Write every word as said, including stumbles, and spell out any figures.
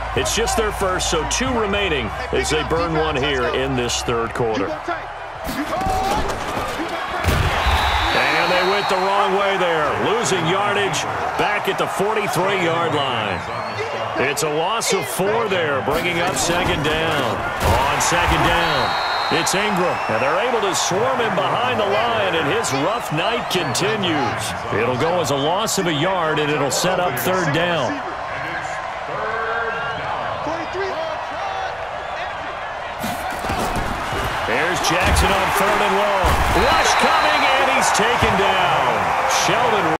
It's just their first, so two remaining as they burn one here in this third quarter. And they went the wrong way there, losing yardage back at the forty-three yard line. It's a loss of four there, bringing up second down. On second down, it's Ingram, and they're able to swarm him behind the line, and his rough night continues. It'll go as a loss of a yard, and it'll set up third down. There's Jackson on third and long. Rush coming, and he's taken down. Sheldon